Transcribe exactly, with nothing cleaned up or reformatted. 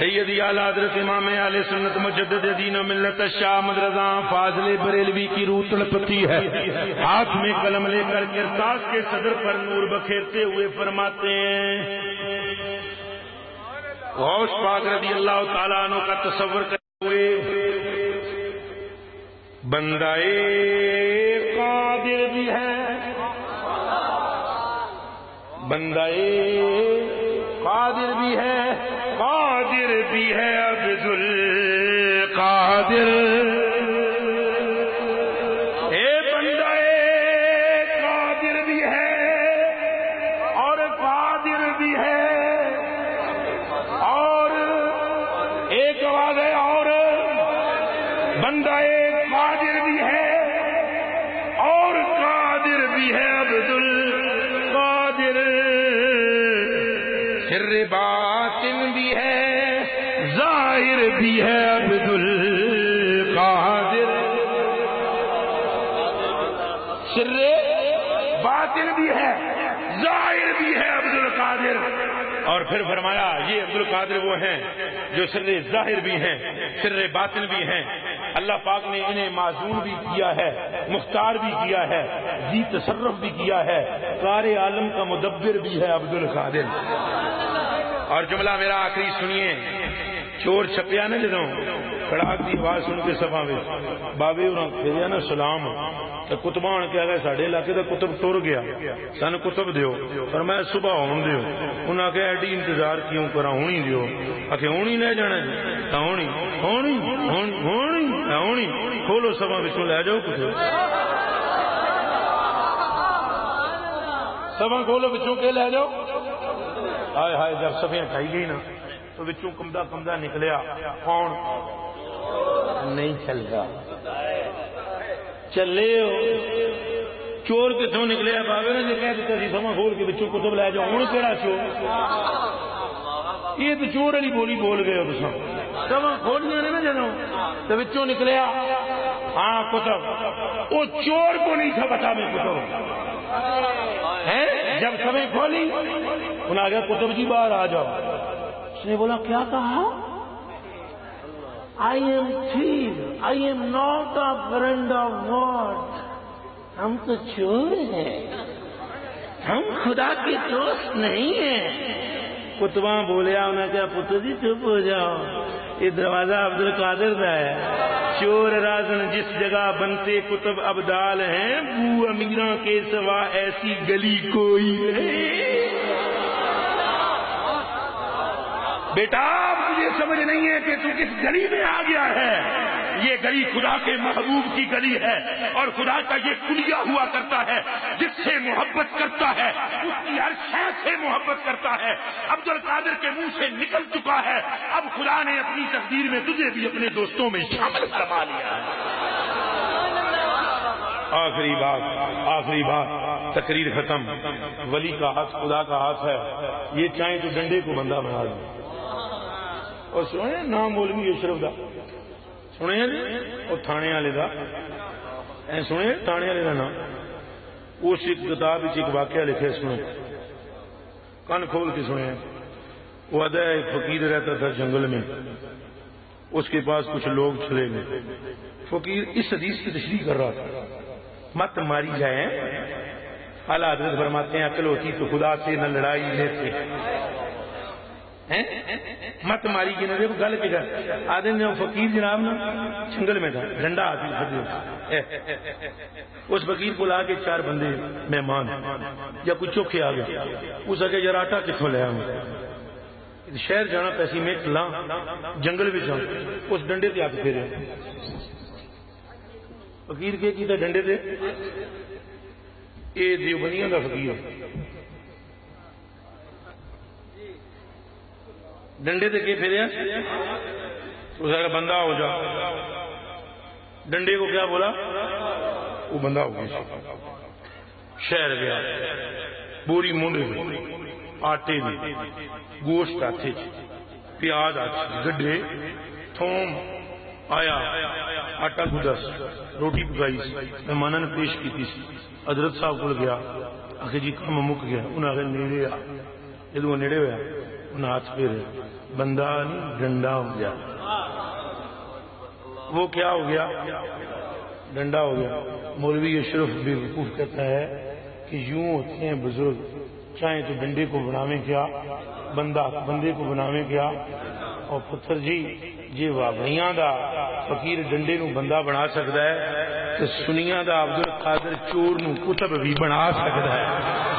سیدی اعلیٰ حضرت امام اہل سنت مجدد دین و ملت شاہ احمد رضا فاضل بریلوی کی روح تڑپتی ہے، ہاتھ میں قلم لے کر کرتاس کے صدر پر نور بکھیرتے ہوئے فرماتے ہیں، غوث پاک رضی اللہ تعالیٰ عنہ کا تصور کرتے ہوئے، بندہ قادر بھی ہے، بندہ قادر بھی ہے، قادر بھی ہے عبد القادر، اے بندہ قادر بھی ہے اور قادر بھی ہے، اور ایک آواز ہے، اور بندہ قادر بھی ہے اور قادر بھی ہے عبد القادر، سر باطن بھی ہے ظاہر بھی ہے عبد القادر، سر باطن بھی ہے ظاہر بھی ہے عبد القادر۔ اور پھر فرمایا یہ عبد القادر وہ ہیں جو سر ظاہر بھی ہیں سر باطن بھی ہیں، اللہ پاک نے انہیں معزول بھی کیا ہے، مختار بھی کیا ہے، ذی تصرف بھی کیا ہے، کار عالم کا مدبر بھی ہے عبد القادر۔ اور جملہ میرا آخری سنیے، چور چھپیا نا جدوں کڑاک دی آواز سن کے سبھا میں بابے انہاں پھیریا نا سلام تے کتبان کے آگے ساڈے علاقے دا کتب ٹر گیا، سن کتب دیو، پر میں صبح ہون دیو، انہاں کہ ایڈی انتظار کیوں کرا، ہونی دیو، آکھے ہونی لے جانا ہے، ہونی ہونی ہونی ہونی کھولو سبھا وچوں لے جاؤ کتب، سبھا کھولو وچوں کے لے جاؤ، ہائے ہائے جب سبھیاں کھائی گئی نا تو وچوں کمدا کمدا نکلیا، کون نہیں چل رہا، چلے ہو چور کتوں نکلیا، بابے نے کہہ دیتا سی سما کھول کے بچوں کتب لے جاؤ، ہوں کہڑا چور، یہ تو چور والی بولی بول گئے ہو تساں، سما کھولیا نے نا جدوں تو بچوں نکلیا ہاں کتب، وہ چور کو نہیں تھا پتا میں کتب ہے، جب سمے کھولی انہوں نے آگیا کتب جی باہر آ جاؤ، اس نے بولا کیا کہا، I am thief, I am not a friend of God، ہم تو چور ہیں، ہم خدا کے دوست نہیں ہیں۔ کتباں بولیا انہوں نے کہا پتر جی چپ ہو جاؤ، یہ دروازہ عبد القادر کا ہے، چور رازن جس جگہ بنتے کتب ابدال ہیں، بو امیراں کے سوا ایسی گلی کوئی نہیں۔ بیٹا مجھے سمجھ نہیں ہے کہ تو کس گلی میں آ گیا ہے، یہ گلی خدا کے محبوب کی گلی ہے، اور خدا کا یہ کلیہ ہوا کرتا ہے، جس سے محبت کرتا ہے اس کی ہر شے سے محبت کرتا ہے۔ عبد القادر کے منہ سے نکل چکا ہے، اب خدا نے اپنی تقدیر میں تجھے بھی اپنے دوستوں میں شامل فرما لیا ہے۔ آخری بات آخری بات تقریر ختم، ولی کا ہاتھ خدا کا ہاتھ ہے، یہ چاہیں تو ڈنڈے کو بندہ بنا دیں۔ اور سنے نام مولوی اشرف دا سنے اور تھانے والے دا اے سنے تھانے والے دا نام، اس ایک کتاب ایک واقعہ لکھے، سنو کان کھول کے سنے۔ وہ ادا ایک فقیر رہتا تھا جنگل میں، اس کے پاس کچھ لوگ چلے گئے، فقیر اس حدیث کی تشریح کر رہا تھا، مت ماری جائے، اعلیٰ حضرت فرماتے ہیں عقل ہوتی تو خدا سے نہ لڑائی لیتے، مت ماری کی نہ گل کے گھر آدمی نے فقیر جناب نا جنگل میں تھا، ڈنڈا آتی اس فقیر کو لا کے چار بندے مہمان یا کچھ چوکھے آ گئے، اس آگے یار آٹا کتوں لیا ہوں، شہر جانا پیسی میں لا جنگل میں جاؤں، اس ڈنڈے سے ہاتھ پھیرے، فقیر کے کیتا ڈنڈے سے، اے دیوبندیاں دا فقیر ڈنڈے سے کے پھیریا، اس کا بندہ ہو جا، ڈنڈے کو کیا بولا، وہ بندہ ہو گیا، شہر گیا، بوری مونڈے آٹے میں، گوشت آتے پیاز آتے گڈھے تھوم آیا، آٹا گدس روٹی پکائی، مہمان نے پیش کی، حضرت صاحب کو گیا، آخر جی کام مک گیا، انہیں آخر نیڑے آ، جدو نیڑے ہوا انہیں ہاتھ پھیرے، بندہ نہیں ڈنڈا ہو گیا. وہ کیا ہو گیا؟ ڈنڈا ہو گیا. مولوی اشرف بے وقوف کہتا ہے کہ یوں ہوتے ہیں بزرگ، چاہیں تو ڈنڈے کو بناویں کیا، بندہ بندے کو بناویں کیا. اور پتر جی جی واقعیاں دا فقیر ڈنڈے نو بندہ بنا سکتا ہے تو سنیاں دا عبد القادر چور نو کتب بھی بنا سکتا ہے.